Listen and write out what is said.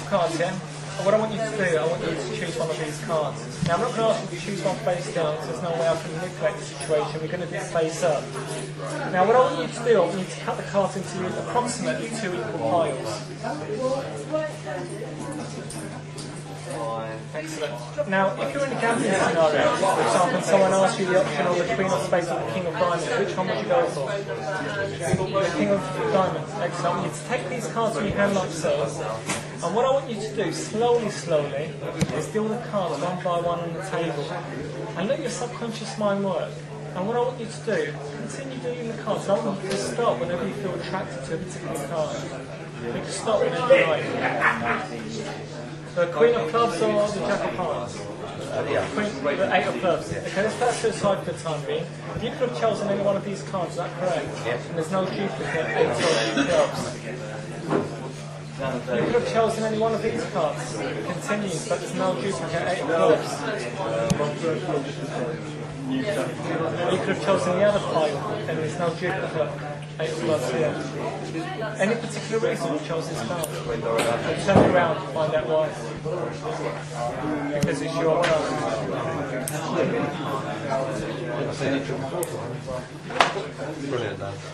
cards, yeah? And what I want you to do, I want you to choose one of these cards. Now, I'm not going to ask you to choose one face down, because there's no way I can manipulate the situation. We're going to do it face up. Now, what I want you to do, I want you to cut the cards into approximately 2 equal piles. Excellent. Now, if you're in a gambling scenario, for example, someone asks you the option of the Queen of Spades or the King of Diamonds, which one would you go for? The King of Diamonds. Excellent. I want you to take these cards from your hand like so, and what I want you to do, slowly, is deal the cards one by one on the table, and let your subconscious mind work. And what I want you to do, continue doing the cards. I want you to stop whenever you feel attracted to a particular card. You can stop whenever you like. The Queen of Clubs or the Jack of Hearts? The Eight of Clubs. Okay, let's put that to the side for the time being. You could have chosen any one of these cards, is that correct? Yes. And there's no duplicate 8 of Clubs. You could have chosen any one of these cards. It continues, but there's no duplicate 8 of Clubs. You could have chosen the other pile, and there's no duplicate 8 of Clubs here. Any particular reason you chose this card? Turn it around and find out why. Because it's your card. Brilliant, Dan.